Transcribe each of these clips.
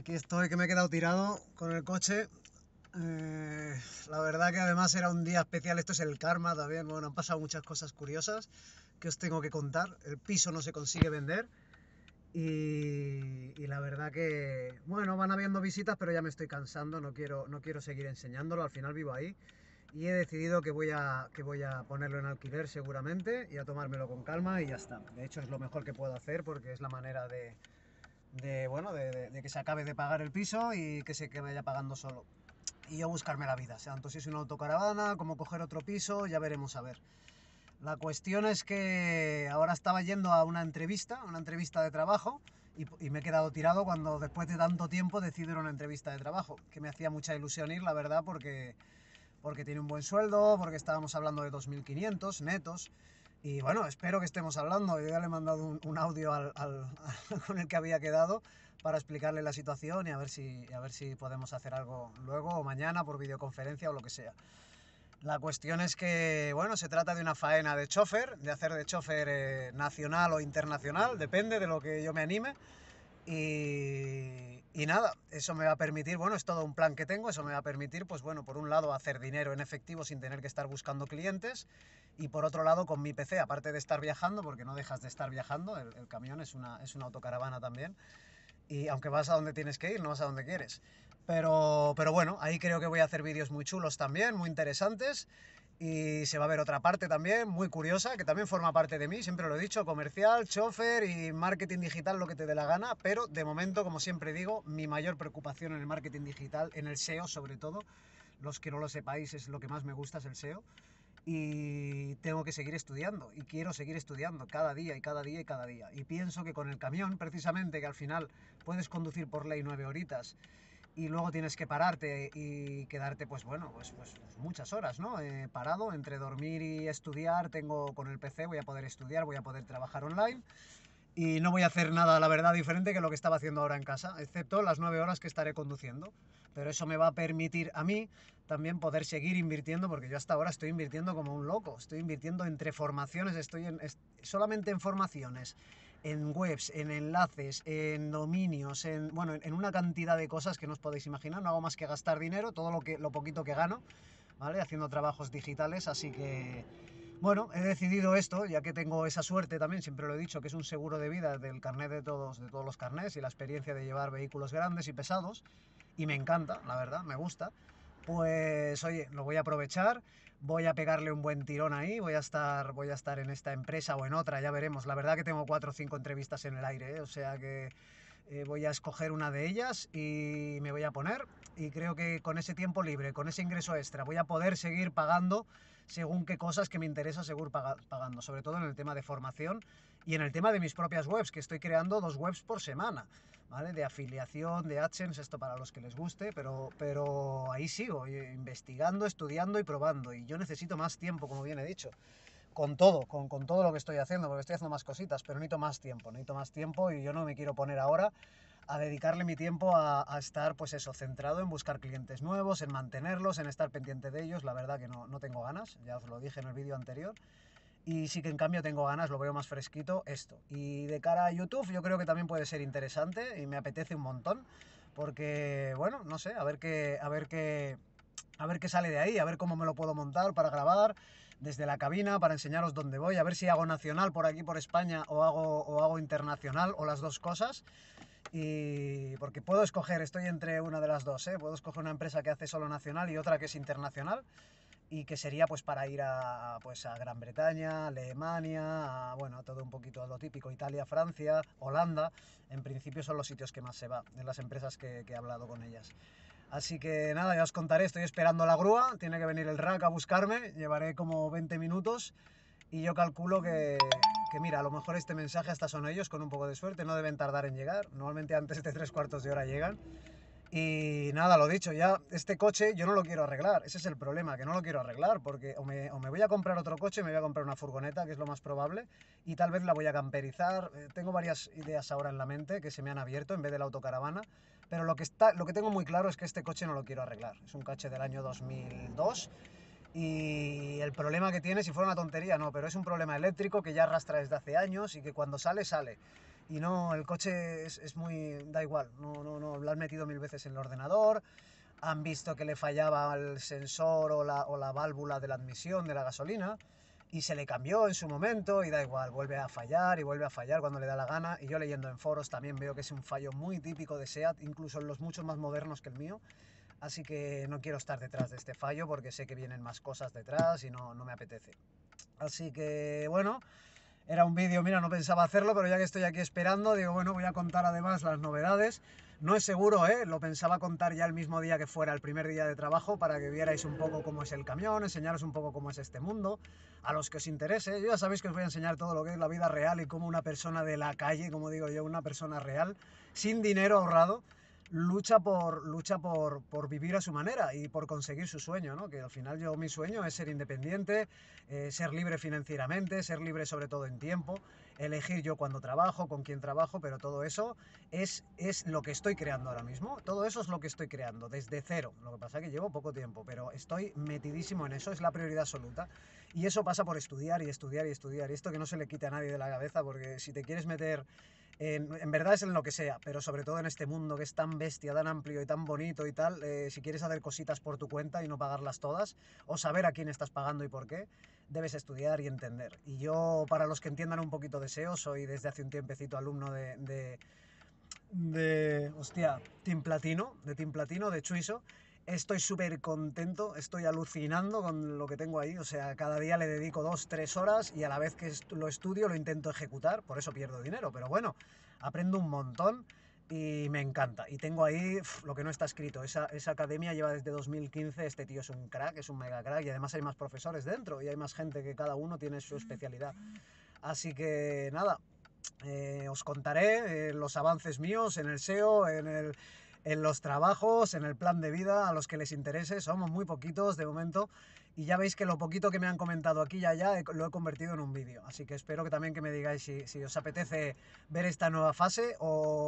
Aquí estoy, que me he quedado tirado con el coche. La verdad que además era un día especial, esto es el karma también. Bueno, han pasado muchas cosas curiosas que os tengo que contar. El piso no se consigue vender y la verdad que, bueno, van habiendo visitas, pero ya me estoy cansando, no quiero seguir enseñándolo, al final vivo ahí. Y he decidido que voy a ponerlo en alquiler seguramente y a tomármelo con calma y ya está. De hecho es lo mejor que puedo hacer porque es la manera de que se acabe de pagar el piso y que se que vaya pagando solo. Y yo buscarme la vida, tanto si es una autocaravana como coger otro piso, ya veremos a ver. La cuestión es que ahora estaba yendo a una entrevista de trabajo, y me he quedado tirado cuando después de tanto tiempo decido ir a una entrevista de trabajo, que me hacía mucha ilusión ir, la verdad, porque tiene un buen sueldo, porque estábamos hablando de 2.500 netos. Y bueno, espero que estemos hablando. Yo ya le he mandado un audio con el que había quedado para explicarle la situación y a ver si podemos hacer algo luego o mañana por videoconferencia o lo que sea. La cuestión es que, bueno, se trata de una faena de chofer, de hacer de chofer nacional o internacional, depende de lo que yo me anime. Y nada, eso me va a permitir, bueno, es todo un plan que tengo, eso me va a permitir, pues bueno, por un lado hacer dinero en efectivo sin tener que estar buscando clientes, y por otro lado con mi PC, aparte de estar viajando, porque no dejas de estar viajando, el camión es una autocaravana también, y aunque vas a donde tienes que ir, no vas a donde quieres. Pero bueno, ahí creo que voy a hacer vídeos muy chulos también, muy interesantes. Y se va a ver otra parte también, muy curiosa, que también forma parte de mí, siempre lo he dicho, comercial, chofer y marketing digital, lo que te dé la gana, pero de momento, como siempre digo, mi mayor preocupación en el marketing digital, en el SEO sobre todo, los que no lo sepáis, es lo que más me gusta, es el SEO, y tengo que seguir estudiando, y quiero seguir estudiando cada día y cada día y cada día. Y pienso que con el camión, precisamente, que al final puedes conducir por ley 9 horitas, y luego tienes que pararte y quedarte, pues bueno, pues muchas horas, ¿no? Parado, entre dormir y estudiar, tengo con el PC, voy a poder estudiar, voy a poder trabajar online, y no voy a hacer nada, la verdad, diferente que lo que estaba haciendo ahora en casa, excepto las 9 horas que estaré conduciendo. Pero eso me va a permitir a mí también poder seguir invirtiendo, porque yo hasta ahora estoy invirtiendo como un loco, estoy invirtiendo entre formaciones, solamente en formaciones, en webs, en enlaces, en dominios, bueno, en una cantidad de cosas que no os podéis imaginar. No hago más que gastar dinero, todo lo poquito que gano, ¿vale? Haciendo trabajos digitales, así que bueno, he decidido esto, ya que tengo esa suerte también, siempre lo he dicho, que es un seguro de vida del carnet de todos los carnets, y la experiencia de llevar vehículos grandes y pesados, y me encanta, la verdad, me gusta. Pues oye, lo voy a aprovechar, voy a pegarle un buen tirón ahí, voy a estar en esta empresa o en otra, ya veremos. La verdad que tengo 4 o 5 entrevistas en el aire, ¿eh? O sea que voy a escoger una de ellas y me voy a poner, y creo que con ese tiempo libre, con ese ingreso extra, voy a poder seguir pagando según qué cosas que me interesa seguir pagando, sobre todo en el tema de formación y en el tema de mis propias webs, que estoy creando 2 webs por semana, ¿vale? De afiliación, de AdSense, esto para los que les guste, pero ahí sigo, investigando, estudiando y probando, y yo necesito más tiempo, como bien he dicho, con todo lo que estoy haciendo, porque estoy haciendo más cositas, pero necesito más tiempo, y yo no me quiero poner ahora a dedicarle mi tiempo a estar, pues eso, centrado en buscar clientes nuevos, en mantenerlos, en estar pendiente de ellos. La verdad que no tengo ganas, ya os lo dije en el vídeo anterior. Y sí que en cambio tengo ganas, lo veo más fresquito, esto. Y de cara a YouTube yo creo que también puede ser interesante y me apetece un montón, porque, bueno, no sé, a ver qué sale de ahí, a ver cómo me lo puedo montar para grabar desde la cabina, para enseñaros dónde voy, a ver si hago nacional por aquí, por España, o hago internacional, o las dos cosas. Y porque puedo escoger, estoy entre una de las dos, ¿eh? Puedo escoger una empresa que hace solo nacional y otra que es internacional, y que sería pues para ir a Gran Bretaña, Alemania, bueno, todo un poquito a lo típico, Italia, Francia, Holanda. En principio son los sitios que más se va, de las empresas que he hablado con ellas. Así que nada, ya os contaré, estoy esperando la grúa, tiene que venir el rack a buscarme, llevaré como 20 minutos, y yo calculo que mira, a lo mejor este mensaje hasta son ellos, con un poco de suerte, no deben tardar en llegar, normalmente antes de 3 cuartos de hora llegan. Y nada, lo dicho, ya este coche yo no lo quiero arreglar, ese es el problema, que no lo quiero arreglar, porque o me voy a comprar otro coche, me voy a comprar una furgoneta, que es lo más probable, y tal vez la voy a camperizar. Tengo varias ideas ahora en la mente que se me han abierto en vez de la autocaravana, pero lo que tengo muy claro es que este coche no lo quiero arreglar. Es un coche del año 2002, y el problema que tiene, si fuera una tontería, no, pero es un problema eléctrico que ya arrastra desde hace años y que cuando sale, sale. Y no, el coche es muy... da igual, no, lo han metido mil veces en el ordenador, han visto que le fallaba el sensor o la válvula de la admisión de la gasolina y se le cambió en su momento y da igual, vuelve a fallar y vuelve a fallar cuando le da la gana. Y yo leyendo en foros también veo que es un fallo muy típico de SEAT, incluso en los muchos más modernos que el mío. Así que no quiero estar detrás de este fallo porque sé que vienen más cosas detrás y no me apetece. Así que bueno, era un vídeo, mira, no pensaba hacerlo, pero ya que estoy aquí esperando, digo, bueno, voy a contar además las novedades. No es seguro, ¿eh? Lo pensaba contar ya el mismo día que fuera el primer día de trabajo para que vierais un poco cómo es el camión, enseñaros un poco cómo es este mundo, a los que os interese. Yo ya sabéis que os voy a enseñar todo lo que es la vida real y cómo una persona de la calle, como digo yo, una persona real, sin dinero ahorrado, lucha por vivir a su manera y por conseguir su sueño, ¿no? Que al final yo mi sueño es ser independiente, ser libre financieramente, ser libre sobre todo en tiempo, elegir yo cuando trabajo, con quién trabajo, pero todo eso es lo que estoy creando ahora mismo. Todo eso es lo que estoy creando desde cero. Lo que pasa es que llevo poco tiempo, pero estoy metidísimo en eso, es la prioridad absoluta. Y eso pasa por estudiar y estudiar y estudiar. Y esto que no se le quite a nadie de la cabeza, porque si te quieres meter en verdad es en lo que sea, pero sobre todo en este mundo que es tan bestia, tan amplio y tan bonito y tal, si quieres hacer cositas por tu cuenta y no pagarlas todas, o saber a quién estás pagando y por qué, debes estudiar y entender. Y yo, para los que entiendan un poquito de SEO, soy desde hace un tiempecito alumno hostia, Team Platino, de Chuiso. Estoy súper contento, estoy alucinando con lo que tengo ahí, o sea, cada día le dedico 2, 3 horas y a la vez que lo estudio lo intento ejecutar, por eso pierdo dinero, pero bueno, aprendo un montón y me encanta. Y tengo ahí lo que no está escrito, esa academia lleva desde 2015, este tío es un crack, es un mega crack y además hay más profesores dentro y hay más gente que cada uno tiene su especialidad. Así que nada, os contaré los avances míos en el SEO, en los trabajos, en el plan de vida, a los que les interese. Somos muy poquitos de momento y ya veis que lo poquito que me han comentado aquí y allá lo he convertido en un vídeo. Así que espero que también que me digáis si os apetece ver esta nueva fase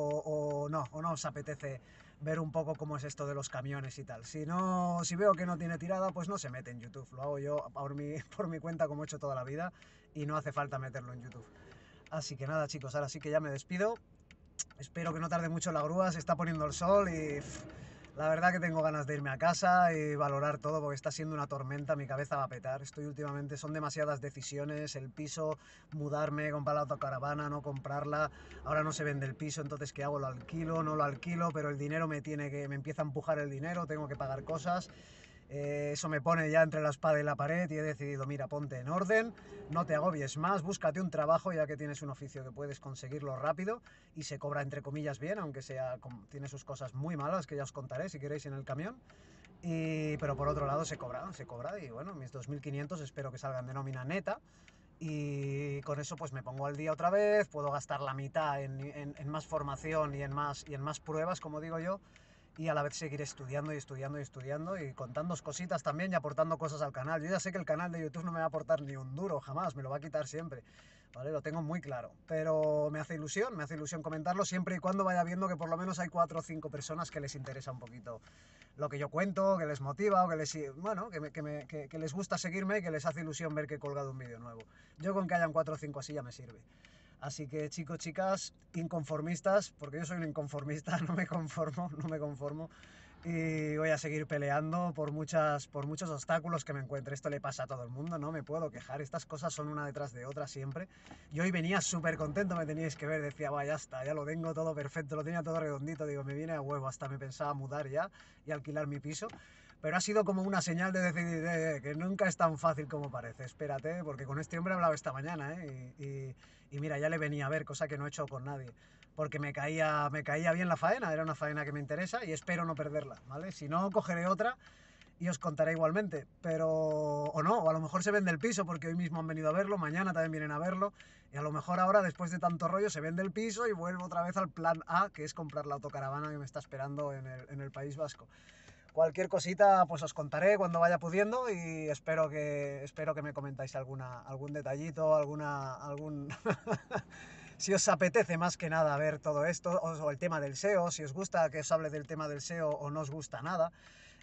o no os apetece ver un poco cómo es esto de los camiones y tal. Si no, si veo que no tiene tirada, pues no se mete en YouTube. Lo hago yo por mi cuenta como he hecho toda la vida y no hace falta meterlo en YouTube. Así que nada, chicos, ahora sí que ya me despido. Espero que no tarde mucho la grúa, se está poniendo el sol y la verdad que tengo ganas de irme a casa y valorar todo porque está siendo una tormenta, mi cabeza va a petar. Estoy últimamente, son demasiadas decisiones, el piso, mudarme, comprar la autocaravana, no comprarla. Ahora no se vende el piso, entonces ¿qué hago? ¿Lo alquilo? No lo alquilo, pero el dinero me empieza a empujar el dinero, tengo que pagar cosas. Eso me pone ya entre la espada y la pared y he decidido, mira, ponte en orden, no te agobies más, búscate un trabajo ya que tienes un oficio que puedes conseguirlo rápido y se cobra entre comillas bien, aunque tiene sus cosas muy malas que ya os contaré si queréis en el camión. Pero por otro lado se cobra y bueno, mis 2.500 espero que salgan de nómina neta y con eso pues me pongo al día otra vez, puedo gastar la mitad en más formación y en más pruebas, como digo yo, y a la vez seguir estudiando y estudiando y estudiando y contando cositas también y aportando cosas al canal. Yo ya sé que el canal de YouTube no me va a aportar ni un duro, jamás, me lo va a quitar siempre, ¿vale? Lo tengo muy claro, pero me hace ilusión comentarlo siempre y cuando vaya viendo que por lo menos hay 4 o 5 personas que les interesa un poquito lo que yo cuento, que les motiva o que les, bueno, que les gusta seguirme y que les hace ilusión ver que he colgado un vídeo nuevo. Yo con que hayan 4 o 5 así ya me sirve. Así que chicos, chicas, inconformistas, porque yo soy un inconformista, no me conformo, no me conformo. Y voy a seguir peleando por muchos obstáculos que me encuentre. Esto le pasa a todo el mundo, no me puedo quejar. Estas cosas son una detrás de otra siempre. Yo hoy venía súper contento, me teníais que ver. Decía, va, ya está, ya lo tengo todo perfecto, lo tenía todo redondito. Digo, me viene a huevo, hasta me pensaba mudar ya y alquilar mi piso. Pero ha sido como una señal de decidir que nunca es tan fácil como parece. Espérate, porque con este hombre he hablado esta mañana, ¿eh? Y mira, ya le venía a ver, cosa que no he hecho con nadie. Porque me caía bien la faena, era una faena que me interesa y espero no perderla, ¿vale? Si no, cogeré otra y os contaré igualmente. Pero, o no, o a lo mejor se vende el piso porque hoy mismo han venido a verlo, mañana también vienen a verlo. Y a lo mejor ahora, después de tanto rollo, se vende el piso y vuelvo otra vez al plan A, que es comprar la autocaravana que me está esperando en el País Vasco. Cualquier cosita pues os contaré cuando vaya pudiendo y espero que me comentáis algún detallito, algún si os apetece más que nada ver todo esto o el tema del SEO, si os gusta que os hable del tema del SEO o no os gusta nada.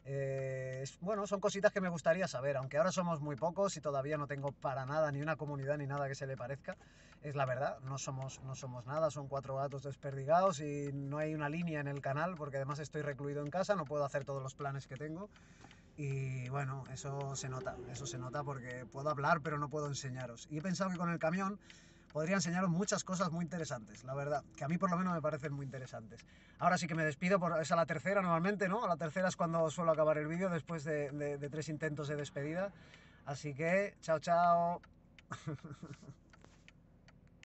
Bueno, son cositas que me gustaría saber, aunque ahora somos muy pocos y todavía no tengo para nada ni una comunidad ni nada que se le parezca. Es la verdad, no somos nada, son 4 gatos desperdigados y no hay una línea en el canal porque además estoy recluido en casa, no puedo hacer todos los planes que tengo. Y bueno, eso se nota porque puedo hablar pero no puedo enseñaros. Y he pensado que con el camión podría enseñaros muchas cosas muy interesantes, la verdad, que a mí por lo menos me parecen muy interesantes. Ahora sí que me despido, es a la tercera normalmente, ¿no? A la tercera es cuando suelo acabar el vídeo después de 3 intentos de despedida. Así que, chao, chao.